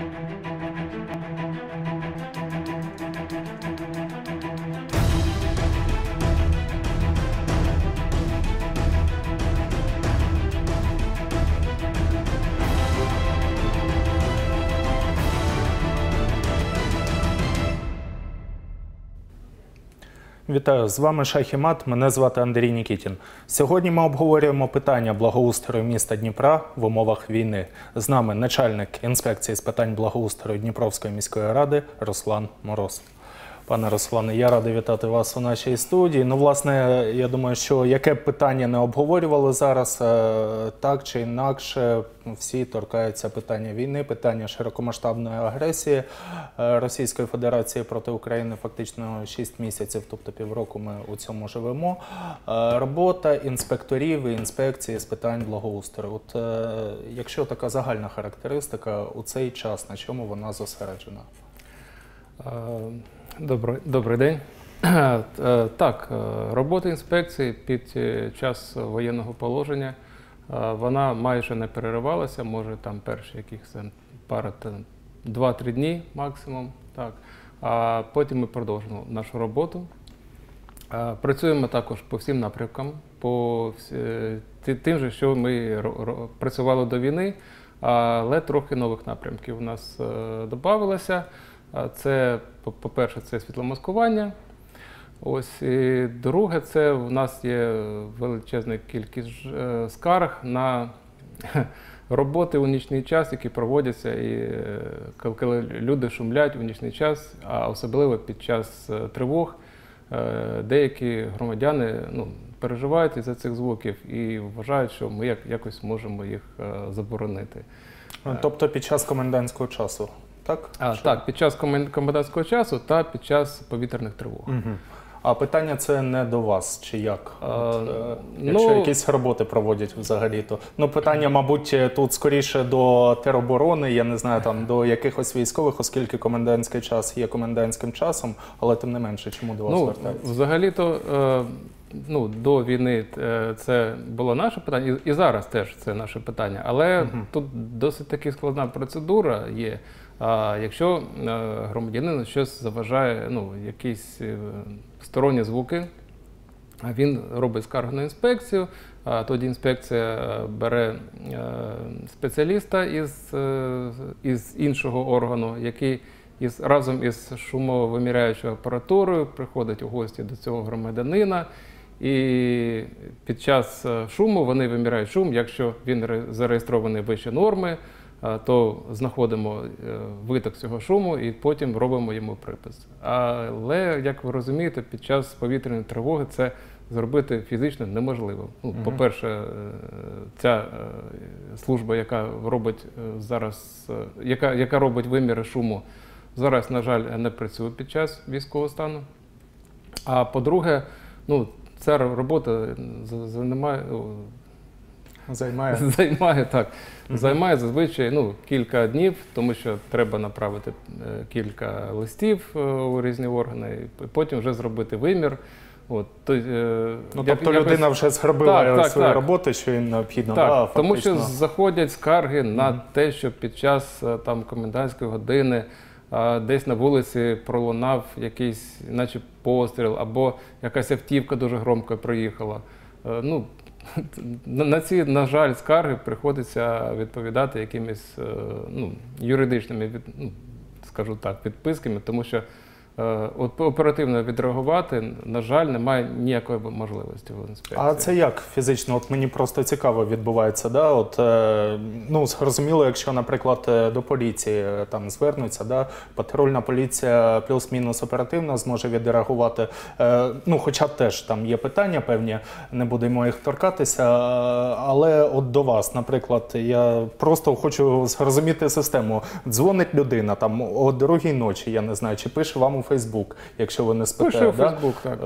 Вітаю, з вами Шах і Мат, мене звати Андрій Нікітін. Сьогодні ми обговорюємо питання благоустрою міста Дніпра в умовах війни. З нами начальник інспекції з питань благоустрою Дніпровської міської ради Руслан Мороз. Пане Руслане, я радий вітати вас у нашій студії. Ну, власне, я думаю, що яке б питання не обговорювали зараз, так чи інакше, всі торкаються питання війни, питання широкомасштабної агресії Російської Федерації проти України. Фактично 6 місяців, тобто півроку ми у цьому живемо. Робота інспекторів і інспекції з питань благоустрою. От якщо така загальна характеристика у цей час, на чому вона зосереджена? Добрий день. Так, робота інспекції під час воєнного положення, вона майже не переривалася, може там перші якихось пара, 2-3 дні максимум. Так. А потім ми продовжимо нашу роботу. Працюємо також по всім напрямкам, по тим же, що ми працювали до війни, але трохи нових напрямків у нас додавалося. Це, по-перше, це світломаскування. Ось, і друге, це в нас є величезна кількість скарг на роботи у нічний час, які проводяться, і коли люди шумлять у нічний час, а особливо під час тривог, деякі громадяни переживають із-за цих звуків і вважають, що ми якось можемо їх заборонити. Тобто під час комендантського часу? Так? Так, під час комендантського часу та під час повітряних тривог. Угу. А питання це не до вас, чи як? Якщо якісь роботи проводять взагалі-то. Ну, питання, мабуть, тут скоріше до тероборони, я не знаю, там, до якихось військових, оскільки комендантський час є комендантським часом, але тим не менше, чому до вас звертаються? Взагалі-то, до війни це було наше питання, і зараз теж це наше питання, але тут досить таки складна процедура є. Якщо громадянину щось заважає, якісь сторонні звуки, він робить скаргу на інспекцію, тоді інспекція бере спеціаліста із іншого органу, який разом із шумовиміряючою апаратурою приходить у гості до цього громадянина, і під час шуму вони виміряють шум. Якщо він зареєстрований вище норми, то знаходимо виток цього шуму і потім робимо йому припис. Але, як ви розумієте, під час повітряної тривоги це зробити фізично неможливо. По-перше, ця служба, яка робить зараз, яка робить виміри шуму, зараз, на жаль, не працює під час військового стану. А по-друге, ця робота займає зазвичай кілька днів, тому що треба направити кілька листів у різні органи, і потім вже зробити вимір. Тобто людина вже зробила свою роботу, що їм необхідно. Так, тому що заходять скарги на те, що під час комендантської години десь на вулиці пролунав якийсь, наче постріл, або якась автівка дуже громко проїхала. На ці, на жаль, скарги приходиться відповідати якимись юридичними, скажу так, відписками, тому що оперативно відреагувати, на жаль, немає ніякої можливості в інспекції. А це як фізично? От мені просто цікаво відбувається, да? От, зрозуміло, якщо, наприклад, до поліції там звернуться, да? Патрульна поліція плюс-мінус оперативно зможе відреагувати. Хоча теж там є питання певні, не будемо їх торкатися, але от до вас, наприклад, я просто хочу зрозуміти систему. Дзвонить людина там о 2-й ночі, я не знаю, чи пише вам у Фейсбук, якщо ви не спите. Пише у Фейсбук, так.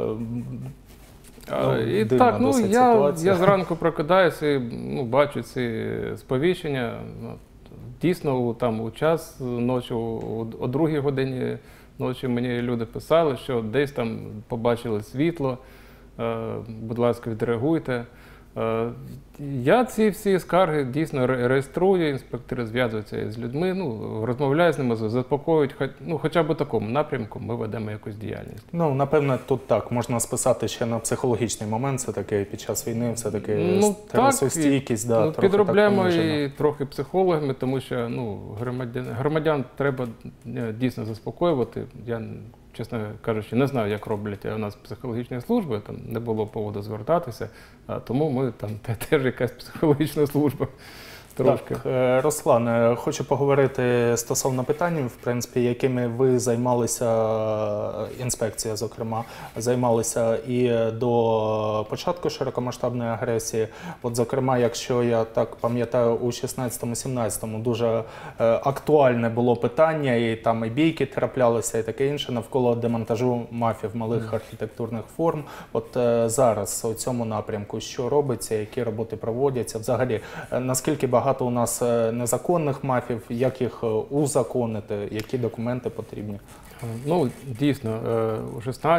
І так, я зранку прокидаюся і бачу ці сповіщення. Дійсно, у час ночі, о 2-й годині ночі мені люди писали, що десь там побачили світло, будь ласка, відреагуйте. Я ці всі скарги дійсно реєструю, інспектори зв'язуються з людьми, розмовляю з ними, заспокоюють, хоча б у такому напрямку ми ведемо якусь діяльність. Ну, напевне, тут так, можна списати ще на психологічний момент, все-таки під час війни, все-таки стресостійкість, да, трохи підробляємо так і трохи психологами, тому що громадян треба дійсно заспокоювати. Я, чесно кажучи, не знаю, як роблять у нас психологічні служби, там не було поводу звертатися, тому ми там теж якась психологічна служба. Трошки. Так, Руслан, хочу поговорити стосовно питань, в принципі, якими ви займалися, інспекція, зокрема, займалися і до початку широкомасштабної агресії. От, зокрема, якщо я так пам'ятаю, у 16-17 дуже актуальне було питання, і там і бійки траплялися, і таке інше, навколо демонтажу мафів, малих архітектурних форм. От зараз у цьому напрямку що робиться, які роботи проводяться? Взагалі, наскільки багато у нас незаконних мафів, як їх узаконити, які документи потрібні? Ну, дійсно, у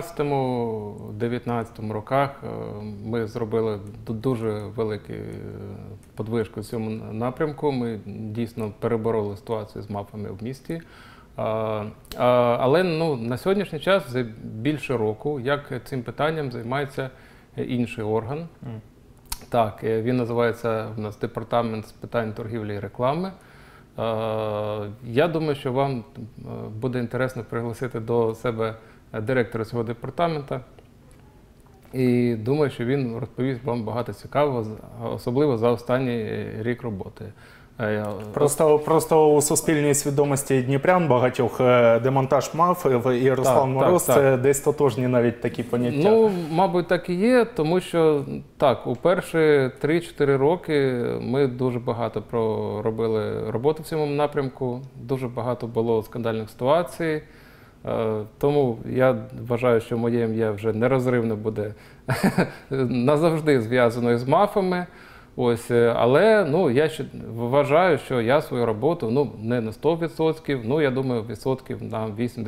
16-19 роках ми зробили дуже велику подвижку в цьому напрямку. Ми дійсно перебороли ситуацію з мафами в місті. Але на сьогоднішній час вже більше року, як цим питанням займається інший орган. Так, він називається у нас Департамент з питань торгівлі і реклами. Я думаю, що вам буде інтересно пригласити до себе директора цього департаменту. І думаю, що він розповість вам багато цікавого, особливо за останній рік роботи. Просто у суспільній свідомості дніпрян багатьох демонтаж мафів і Руслан Мороз – це десь тотожні навіть такі поняття. Ну, мабуть, так і є, тому що так, у перші 3-4 роки ми дуже багато робили роботи в цьому напрямку, дуже багато було скандальних ситуацій. Тому я вважаю, що моє ім'я вже нерозривно буде назавжди зв'язано з мафами. Ось, але я ще вважаю, що я свою роботу не на 100%, я думаю, відсотків на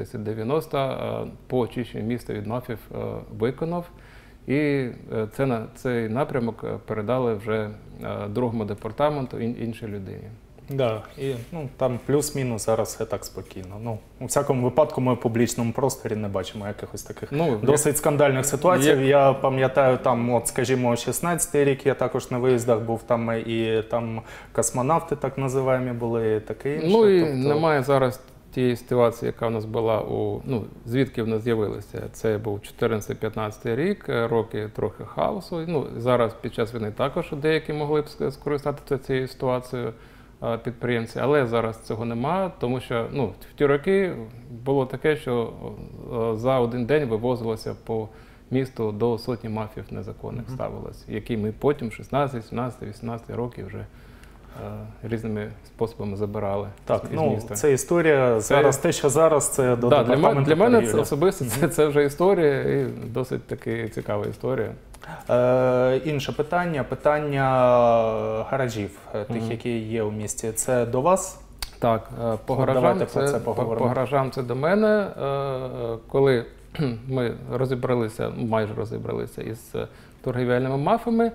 80-90 по очищенню міста від мафів виконав. І цей напрямок передали вже другому департаменту іншій людині. Да, і там плюс-мінус зараз все так спокійно. У всякому випадку ми в публічному просторі не бачимо якихось таких досить скандальних ситуацій. Я пам'ятаю, скажімо, 16-й рік я також на виїздах був, там і там космонавти так називаємо були, таке інше. Немає зараз тієї ситуації, яка в нас була, звідки в нас з'явилися. Це був 14-15 рік, роки трохи хаосу. Зараз під час війни також деякі могли б скористатися цією ситуацією. Підприємці, але зараз цього немає, тому що в ті роки було таке, що за один день вивозилося по місту до сотні мафів незаконних ставилось, які ми потім 16, 17, 18 років вже різними способами забирали з міста. Це історія, зараз те, що зараз, це до департаменту для мене особисто це вже історія і досить таки цікава історія. Інше питання гаражів, тих, які є у місті, це до вас? Так, по гаражам це до мене. Коли ми майже розібралися із торгівельними мафами,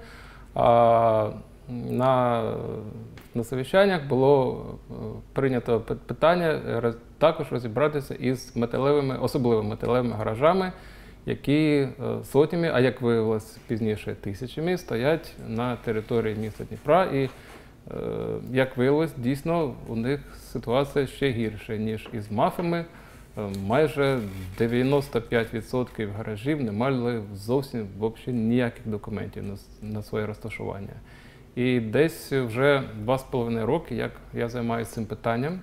на совіщаннях було прийнято питання також розібратися із особливо металевими гаражами, які сотнями, а як виявилось пізніше, тисячами стоять на території міста Дніпра. І, як виявилось, дійсно у них ситуація ще гірша, ніж із мафами. Майже 95% гаражів не мали зовсім ніяких документів на своє розташування. І десь вже 2,5 роки, як я займаюся цим питанням.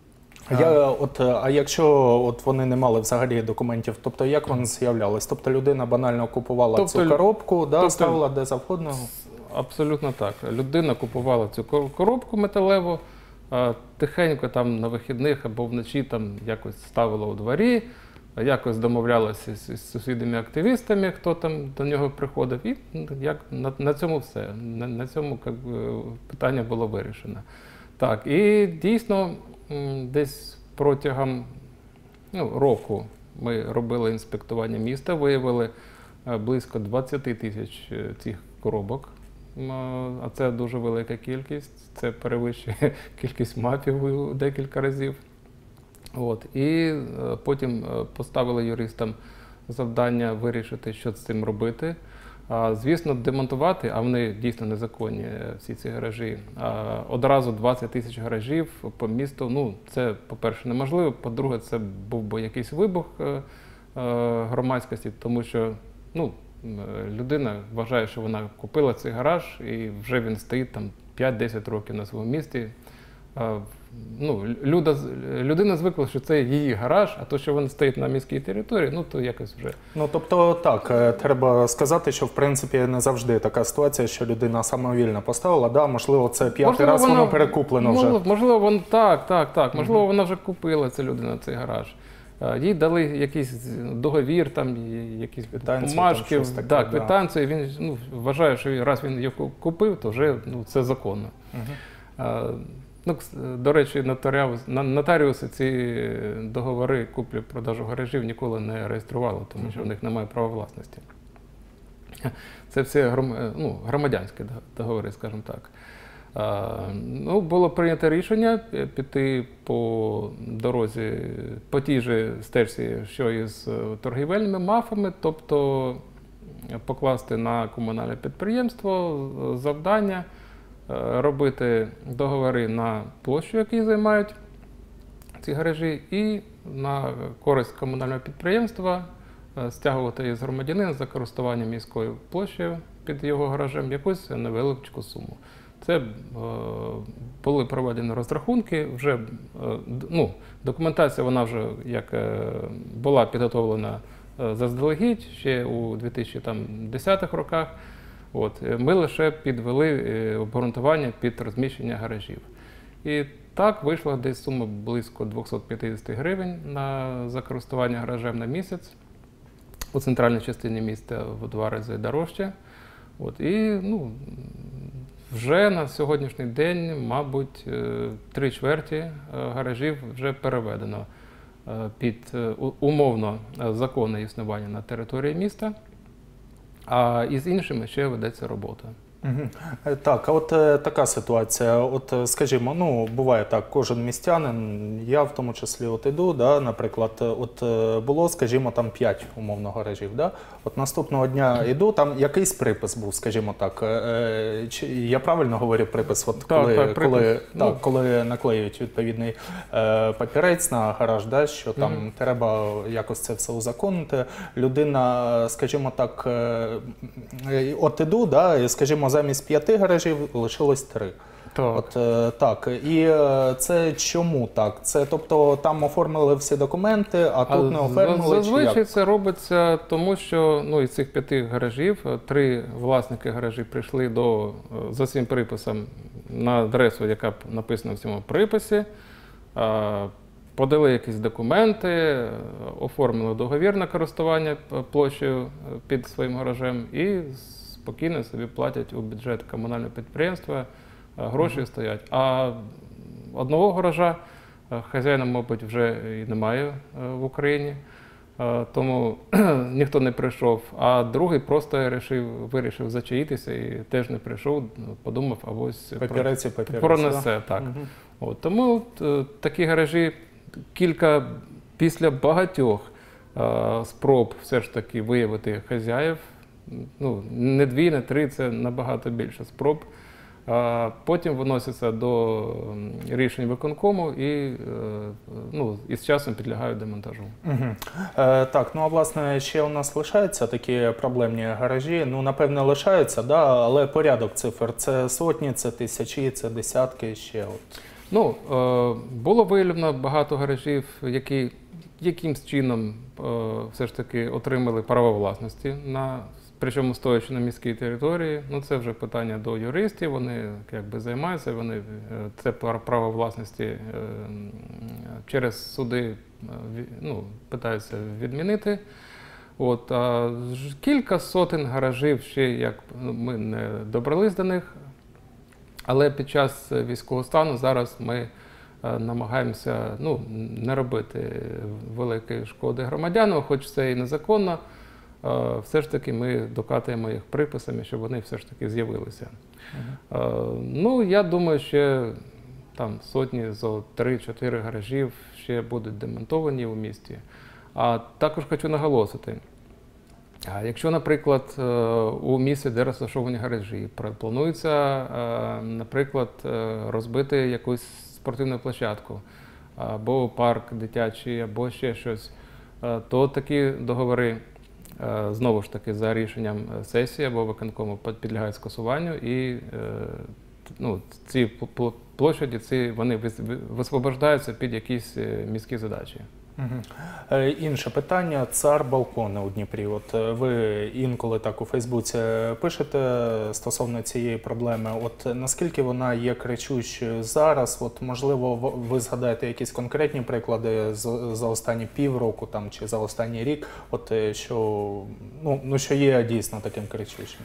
А якщо вони не мали взагалі документів, тобто як вони з'являлись? Тобто людина банально купувала цю коробку, ставила де завгодно? Абсолютно так. Людина купувала цю коробку металеву, тихенько там на вихідних або вночі там якось ставила у дворі, якось домовлялася з сусідами-активістами, хто там до нього приходив, і на цьому все. На цьому питання було вирішено. Так, і дійсно десь протягом року ми робили інспектування міста, виявили близько 20 тисяч цих коробок а це дуже велика кількість, це перевищує кількість МАФів у декілька разів. От. І потім поставили юристам завдання вирішити, що з цим робити. Звісно, демонтувати, а вони дійсно незаконні, всі ці гаражі. Одразу 20 тисяч гаражів по місту, ну, це, по-перше, неможливо, по-друге, це був би якийсь вибух громадськості, тому що, ну, людина вважає, що вона купила цей гараж, і вже він стоїть там 5-10 років на своєму місці. Ну, людина звикла, що це її гараж, а то, що він стоїть на міській території, ну, то якось вже. Ну, тобто, так, треба сказати, що, в принципі, не завжди така ситуація, що людина самовільно поставила, да, можливо, це п'ятий раз воно перекуплено вже. Можливо, можливо, вона вже купила, ця людина, цей гараж. Їй дали якийсь договір, там, якісь бумажки, квитанцію, він, ну, вважає, що раз він її купив, то вже, ну, це законно. Ну, до речі, нотаріуси ці договори куплі-продажу гаражів ніколи не реєстрували, тому що в них немає права власності. Це все громадянські договори, скажімо так. Ну, було прийнято рішення піти по дорозі, по тій же стежці, що і з торгівельними МАФами, тобто покласти на комунальне підприємство завдання робити договори на площу, які займають ці гаражі, і на користь комунального підприємства стягувати із громадянина за користування міською площею під його гаражем якусь невеличку суму. Це були проведені розрахунки, вже, ну, документація вона вже як була підготовлена заздалегідь ще у 2010-х роках. От, ми лише підвели обґрунтування під розміщення гаражів. І так вийшла десь сума близько 250 гривень за користування гаражем на місяць. У центральній частині міста в 2 рази дорожче. От, і, ну, вже на сьогоднішній день, мабуть, 3/4 гаражів вже переведено під умовно законне існування на території міста. А із іншими ще ведеться робота. Так, а от така ситуація, от скажімо, ну, буває так, кожен містянин, я в тому числі от іду, да, наприклад, от було, скажімо, там 5 умовно гаражів, да, от наступного дня іду, там якийсь припис був, скажімо так, я правильно говорю припис, от коли наклеюють відповідний папірець на гараж, да, що там треба якось це все узаконити, людина, скажімо так, от іду, да, і, скажімо, замість 5 гаражів лишилось 3. Так. От, так. І це чому так? Це, тобто, там оформили всі документи, а тут не оформили? Зазвичай це робиться тому, що, ну, із цих 5 гаражів 3 власники гаражів прийшли за цим приписом на адресу, яка написана в цьому приписі, подали якісь документи, оформили договір на користування площею під своїм гаражем і спокійно собі платять у бюджет комунального підприємства, гроші стоять. А одного гаража хазяїна, мабуть, вже і немає в Україні, тому ніхто не прийшов. А другий просто вирішив зачаїтися і теж не прийшов, подумав, а ось пронесе. Так. От, тому такі гаражі після багатьох спроб все ж таки виявити хазяїв, ну, не 2, не 3, це набагато більше спроб. Потім виносяться до рішень виконкому і, ну, із часом підлягають демонтажу. Так, ну а власне ще у нас лишаються такі проблемні гаражі. Ну, напевне, лишаються, да, але порядок цифр – це сотні, це тисячі, це десятки ще. От. Ну, було виявлено багато гаражів, які якимсь чином все ж таки отримали право власності, причому стоячи на міській території. Ну, це вже питання до юристів, вони якби займаються, вони це право власності через суди, ну, питаються відмінити. От, кілька сотень гаражів ще, як ми не добрались до них, але під час військового стану зараз ми намагаємося, ну, не робити великої шкоди громадянам, хоч це і незаконно. все ж таки ми докатаємо їх приписами, щоб вони все ж таки з'явилися. Ну, я думаю, ще там сотні зо 3-4 гаражів ще будуть демонтовані у місті. А також хочу наголосити, якщо, наприклад, у місті, де розташовані гаражі, планується, наприклад, розбити якусь спортивну площадку, або парк дитячий, або ще щось, то такі договори, знову ж таки, за рішенням сесії або виконкому підлягають скасуванню, і ну, ці площаді, вони висвобождаються під якісь міські задачі. Інше питання – цар-балкони у Дніпрі. От ви інколи так у Фейсбуці пишете стосовно цієї проблеми. От наскільки вона є кричущою зараз? От, можливо, ви згадаєте якісь конкретні приклади за останні півроку там, чи за останній рік, от, що є дійсно таким кричущим?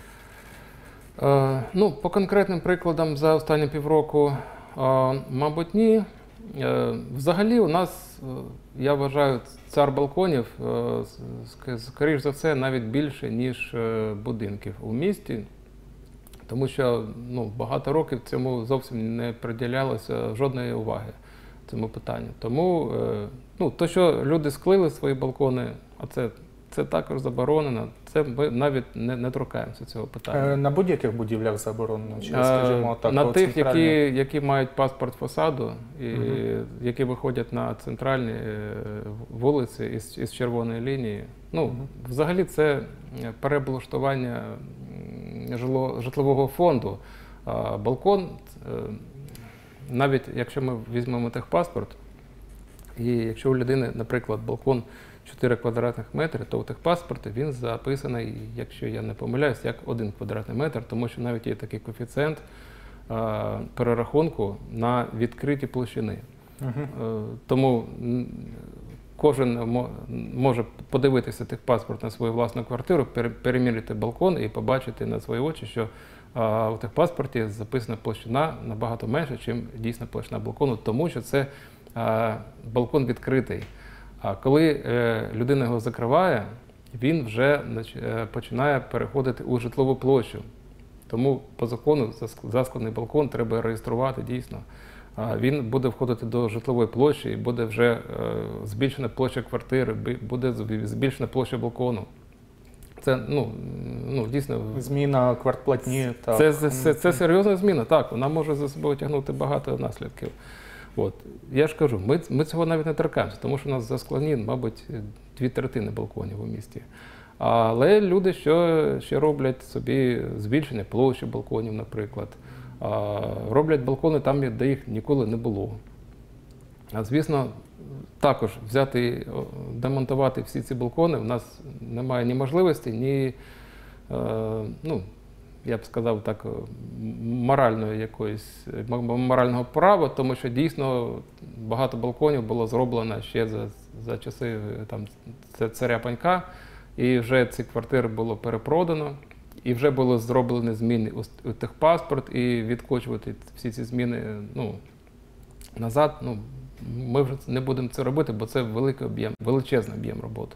Ну, по конкретним прикладам за останні півроку, мабуть, ні. Взагалі у нас, я вважаю, цар балконів, скоріш за все, навіть більше, ніж будинків у місті, тому що багато років цьому зовсім не приділялося жодної уваги цьому питанню. Тому то, що люди склили свої балкони, а це також заборонено, це ми навіть не торкаємося цього питання. На будь-яких будівлях заборонено? Чи, скажімо, так, на тих, які мають паспорт фасаду, і які виходять на центральні вулиці із червоної лінії. Взагалі це переблаштування житлового фонду. Балкон, навіть якщо ми візьмемо техпаспорт, і якщо у людини, наприклад, балкон 4 квадратних метри, то у техпаспорті він записаний, якщо я не помиляюсь, як 1 квадратний метр, тому що навіть є такий коефіцієнт перерахунку на відкриті площини. Тому кожен може подивитися техпаспорт на свою власну квартиру, переміряти балкон і побачити на свої очі, що у техпаспорті записана площина набагато менше, ніж дійсна площина балкону, тому що це балкон відкритий. А коли людина його закриває, він вже починає переходити у житлову площу. Тому по закону засклений балкон треба реєструвати дійсно. Він буде входити до житлової площі і буде вже збільшена площа квартири, буде збільшена площа балкону. Це дійсно зміна квартплатні. Це серйозна зміна, так, вона може за собою тягнути багато наслідків. От. Я ж кажу, ми цього навіть не торкаємося, тому що у нас засклані, мабуть, 2/3 балконів у місті. Але люди ще роблять собі збільшення площі балконів, наприклад. Роблять балкони там, де їх ніколи не було. А звісно, також взяти і демонтувати всі ці балкони в нас немає ні можливості, ні, я б сказав так, морального права, тому що дійсно багато балконів було зроблено ще за часи царя Панька, і вже ці квартири було перепродано, і вже було зроблені зміни у техпаспорт, і відкочувати всі ці зміни назад, ми вже не будемо це робити, бо це величезний об'єм роботи.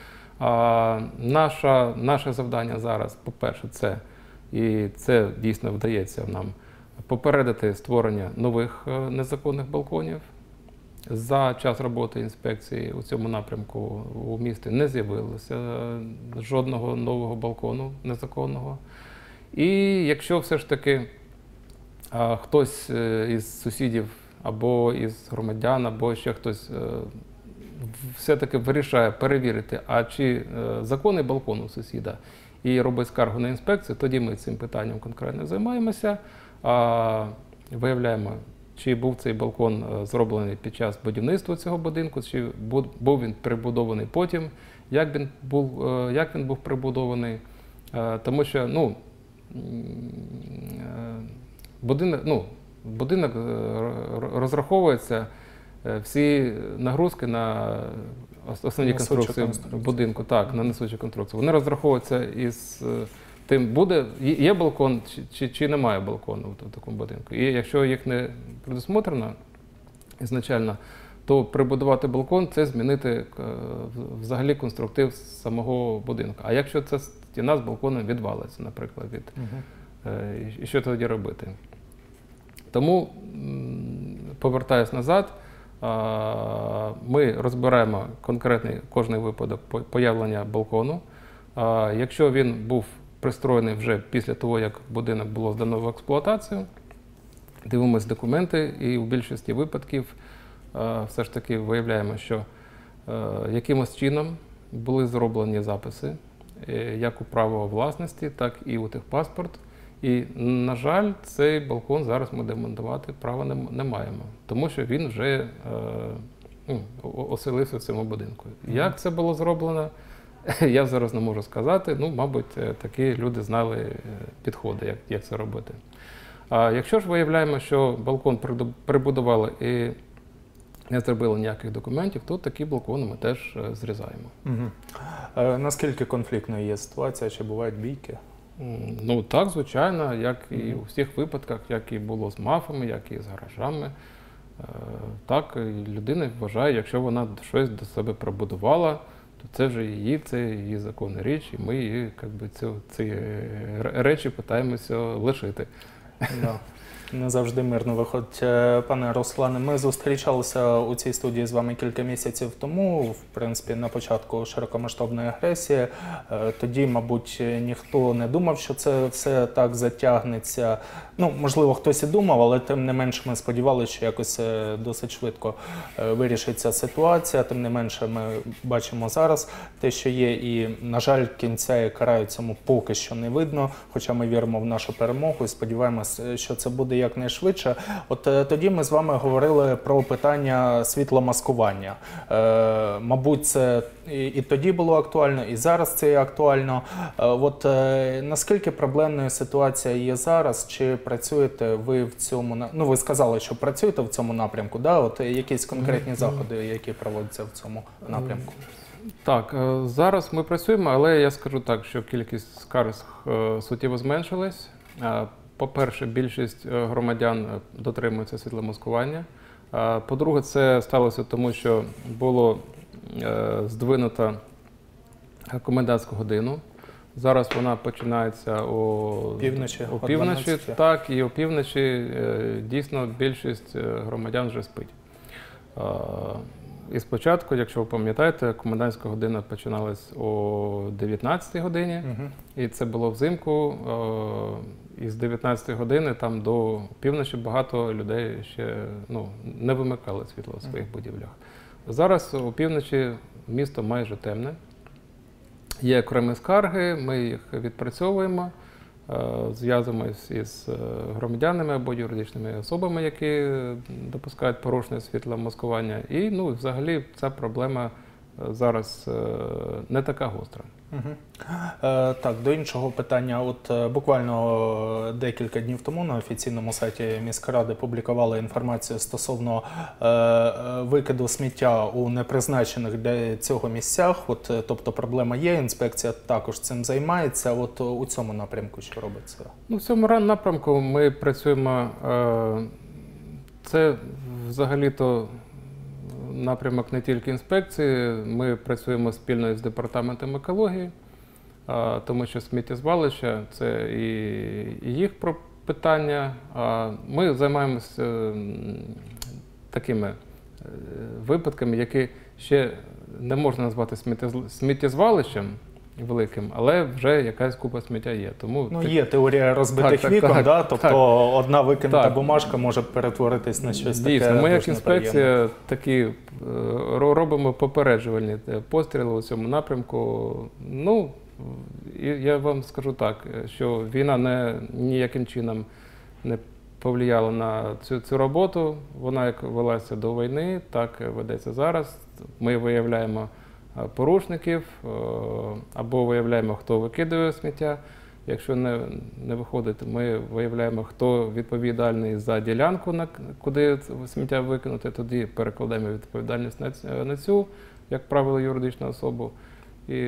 Наше завдання зараз, по-перше, і це дійсно вдається нам, попередити створення нових незаконних балконів. За час роботи інспекції у цьому напрямку у місті не з'явилося жодного нового балкону незаконного. І якщо все ж таки хтось із сусідів або із громадян, або ще хтось все-таки вирішає перевірити, а чи законний балкон у сусіда, і робить скаргу на інспекцію, тоді ми цим питанням конкретно займаємося, виявляємо, чи був цей балкон зроблений під час будівництва цього будинку, чи був він прибудований потім, як він був прибудований. Тому що будинок розраховується, всі нагрузки на основні конструкції будинку, так, на несучі конструкції. Вони розраховуються із тим, є балкон чи немає балкону в такому будинку. І якщо їх не предусмотрено ізначально, то прибудувати балкон – це змінити взагалі конструктив самого будинку. А якщо ця стіна з балконом відвалиться, наприклад, і що тоді робити? Тому, повертаюсь назад, ми розбираємо конкретний кожний випадок появлення балкону. Якщо він був пристроєний вже після того, як будинок було здано в експлуатацію, дивимось документи і у більшості випадків все ж таки виявляємо, що якимось чином були зроблені записи як у право власності, так і у техпаспорт. І, на жаль, цей балкон зараз ми демонтувати права не маємо, тому що він вже оселився в цьому будинку. Як це було зроблено, я зараз не можу сказати. Ну, мабуть, такі люди знали підходи, як це робити. А якщо ж виявляємо, що балкон прибудували і не зробили ніяких документів, то такі балкони ми теж зрізаємо. Наскільки конфліктною є ситуація, чи бувають бійки? Ну так, звичайно, як і у всіх випадках, як і було з МАФами, як і з гаражами. Так, людина вважає, якщо вона щось до себе прибудувала, то це вже це її законна річ, і ми її, ці речі питаємося лишити. Да. Не завжди мирно виходить. Пане Руслане, ми зустрічалися у цій студії з вами кілька місяців тому, в принципі, на початку широкомасштабної агресії. Тоді, мабуть, ніхто не думав, що це все так затягнеться. Ну, можливо, хтось і думав, але тим не менше ми сподівалися, що якось досить швидко вирішиться ситуація. Тим не менше ми бачимо зараз те, що є, і, на жаль, кінця і краю цьому поки що не видно, хоча ми віримо в нашу перемогу і сподіваємося, що це буде якнайшвидше. От тоді ми з вами говорили про питання світломаскування. Мабуть, це і тоді було актуально, і зараз це є актуально. От наскільки проблемною ситуація є зараз? Чи працюєте ви в цьому? Ну, ви сказали, що працюєте в цьому напрямку, да? От якісь конкретні заходи, які проводяться в цьому напрямку? Так, зараз ми працюємо, але я скажу так, що кількість скарг суттєво зменшилась. По-перше, більшість громадян дотримуються світломаскування. По-друге, це сталося тому, що було здвинуто комендантську годину. Зараз вона починається о півночі, так, і о півночі дійсно більшість громадян вже спить. І спочатку, якщо ви пам'ятаєте, комендантська година починалась о 19-й годині, і це було взимку. І з 19-ї години там до півночі багато людей ще не вимикали світло в своїх будівлях. Зараз у півночі місто майже темне. Є окремі скарги, ми їх відпрацьовуємо, зв'язуємось із громадянами або юридичними особами, які допускають порушення світломаскування. І взагалі ця проблема зараз не така гостра. Так, до іншого питання. От буквально декілька днів тому на офіційному сайті міськради публікували інформацію стосовно викиду сміття у непризначених для цього місцях. От, тобто проблема є, інспекція також цим займається. От у цьому напрямку що робиться? В цьому напрямку ми працюємо. Це взагалі-то напрямок не тільки інспекції, ми працюємо спільно з департаментом екології, тому що сміттєзвалища – це і їх питання. Ми займаємося такими випадками, які ще не можна назвати сміттєзвалищем великим, але вже якась купа сміття є. Тому є теорія розбитих вікон, тобто одна викинута бумажка може перетворитись на щось таке. Дійсно, ми як інспекція такі робимо попереджувальні постріли у цьому напрямку. Я вам скажу так, що війна ніяким чином не повлияла на цю роботу. Вона як велася до війни, так ведеться зараз. Ми виявляємо порушників або виявляємо, хто викидає сміття. Якщо не виходить, ми виявляємо, хто відповідальний за ділянку, куди сміття викинути, тоді перекладаємо відповідальність на цю, як правило, юридичну особу. І,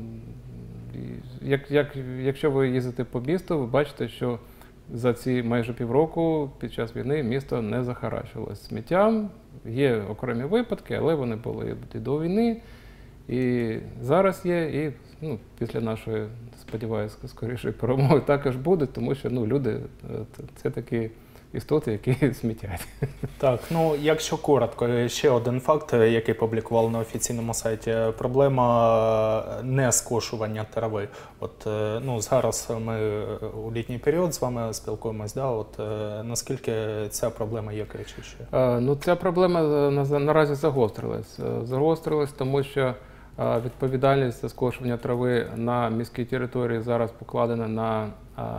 якщо ви їздите по місту, ви бачите, що за ці майже півроку під час війни місто не захаращувалося сміттям, Є окремі випадки, але вони були і до війни, і зараз є, і ну, після нашої, сподіваюся, скоріше перемоги також буде, тому що ну, люди це такі істоти, які смітять. Так, ну якщо коротко, ще один факт, який публікували на офіційному сайті, проблема нескошування трави. От, ну, зараз ми у літній період з вами спілкуємось, да? От, наскільки ця проблема є кричущою? Ну, ця проблема наразі загострилась. Загострилась, тому що відповідальність за скошування трави на міській території зараз покладена на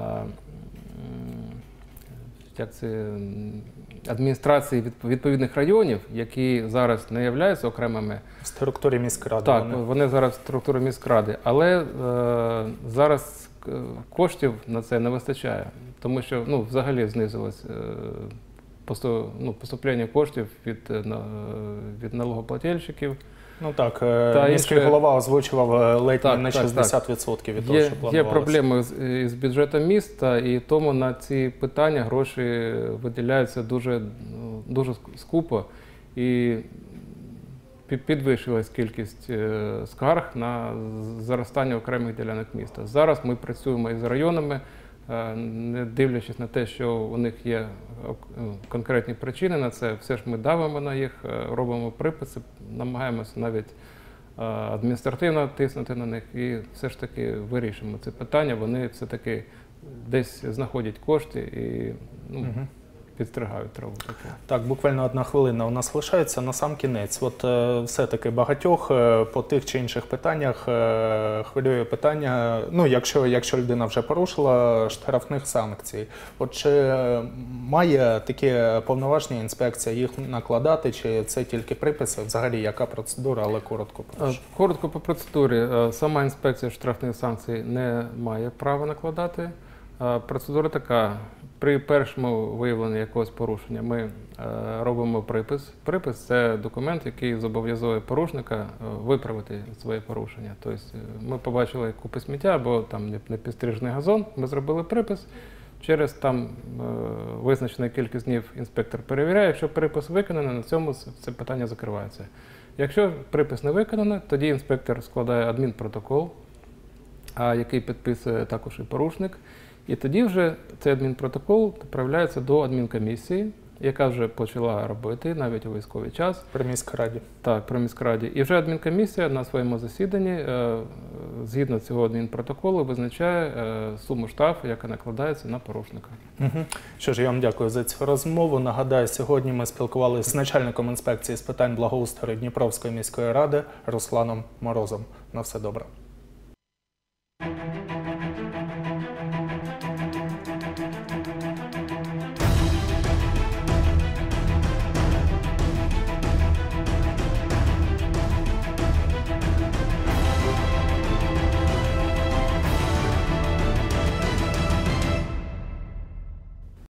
адміністрації відповідних районів, які зараз не являються окремими. В структурі міськради. Так, вони зараз в структурі міськради, але зараз коштів на це не вистачає, тому що ну, взагалі знизилось поступлення коштів від налогоплательщиків. Ну так, міський голова озвучував ледь не на 60% від того, що планувалося. Є проблеми з бюджетом міста, і тому на ці питання гроші виділяються дуже скупо. І підвищилась кількість скарг на заростання окремих ділянок міста. Зараз ми працюємо із районами, не дивлячись на те, що у них є конкретні причини на це, все ж ми давимо на їх, робимо приписи, намагаємося навіть адміністративно тиснути на них і все ж таки вирішимо це питання. Вони все-таки десь знаходять кошти і підстригають траву. Так, буквально 1 хвилина у нас лишається. На сам кінець, от все-таки багатьох по тих чи інших питаннях хвилює питання, ну, якщо людина вже порушила, штрафних санкцій. От чи має такі повноваження інспекція їх накладати, чи це тільки приписи? Взагалі, яка процедура, але коротко прошу. Коротко по процедурі. Сама інспекція штрафних санкцій не має права накладати. Процедура така. При першому виявленні якогось порушення ми робимо припис. Припис – це документ, який зобов'язує порушника виправити своє порушення. Тобто ми побачили купу сміття або там непідстрижений газон, ми зробили припис. Через там визначену кількість днів інспектор перевіряє. Якщо припис виконаний, на цьому це питання закривається. Якщо припис не виконаний, тоді інспектор складає адмінпротокол, який підписує також і порушник. І тоді вже цей адмінпротокол відправляється до адмінкомісії, яка вже почала робити навіть у військовий час. При міськраді. Так, при міськраді. І вже адмінкомісія на своєму засіданні, згідно цього адмінпротоколу, визначає суму штрафу, яка накладається на порушника. Що ж, я вам дякую за цю розмову. Нагадаю, сьогодні ми спілкувалися з начальником інспекції з питань благоустрою Дніпровської міської ради Русланом Морозом. На все добре.